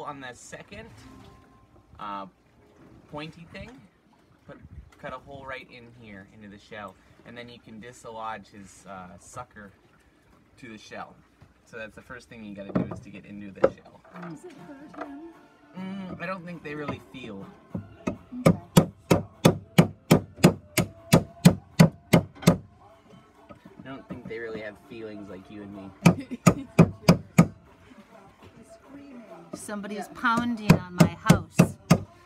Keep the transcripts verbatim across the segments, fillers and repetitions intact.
on the second uh, pointy thing. Put, cut a hole right in here into the shell, and then you can dislodge his uh, sucker to the shell. So that's the first thing you got to do is to get into the shell. Does it hurt him? Mm, I don't think they really feel. Okay. I don't think they really have feelings like you and me. Somebody's pounding on my house.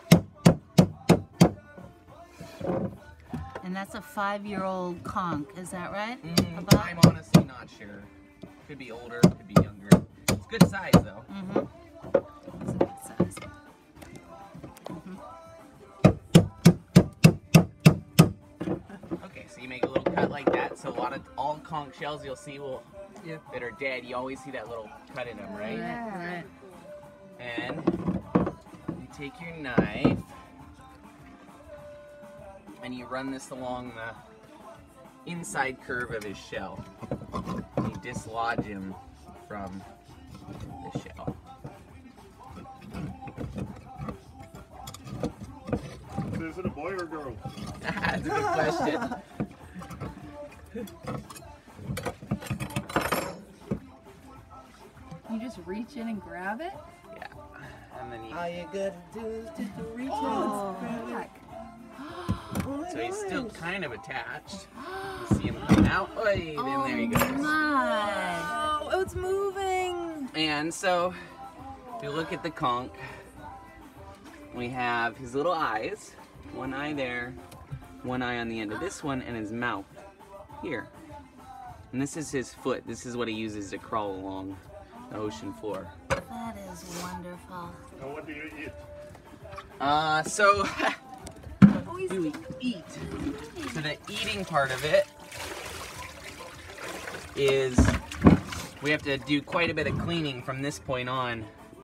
And that's a five-year-old conch, is that right? Mm, About? I'm honestly not sure. Could be older, could be younger. It's good size though. Mm-hmm. It's a good size. Mm-hmm. Okay, so you make a little cut like that. So a lot of all conch shells you'll see will Yep. that are dead. You always see that little cut in them, right? Yeah. Right. And you take your knife and you run this along the inside curve of his shell. You dislodge him from the shell. Is it a boy or a girl? That's a good question. You just reach in and grab it? Yeah. And then you, All you gotta do is just to reach Oh, in and grab heck. it. so he's still kind of attached. You see him come out. Oy, then there he goes. My. Oh, it's moving. And so, if you look at the conch, we have his little eyes. One eye there, one eye on the end of this one, and his mouth here. And this is his foot. This is what he uses to crawl along the ocean floor. That is wonderful. And what do you eat? Uh, so, Oh, he's do we eat? So the eating part of it is we have to do quite a bit of cleaning from this point on